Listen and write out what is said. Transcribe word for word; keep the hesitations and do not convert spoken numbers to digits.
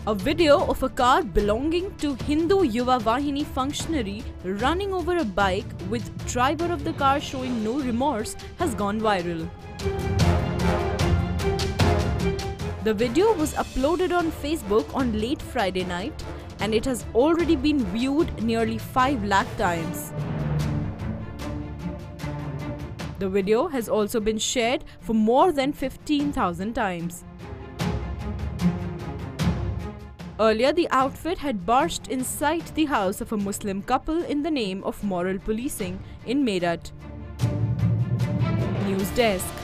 A video of a car belonging to Hindu Yuva Vahini functionary running over a bike with driver of the car showing no remorse has gone viral. The video was uploaded on Facebook on late Friday night and it has already been viewed nearly five lakh times. The video has also been shared for more than fifteen thousand times. Earlier, the outfit had barged inside the house of a Muslim couple in the name of moral policing in Meerut. News Desk.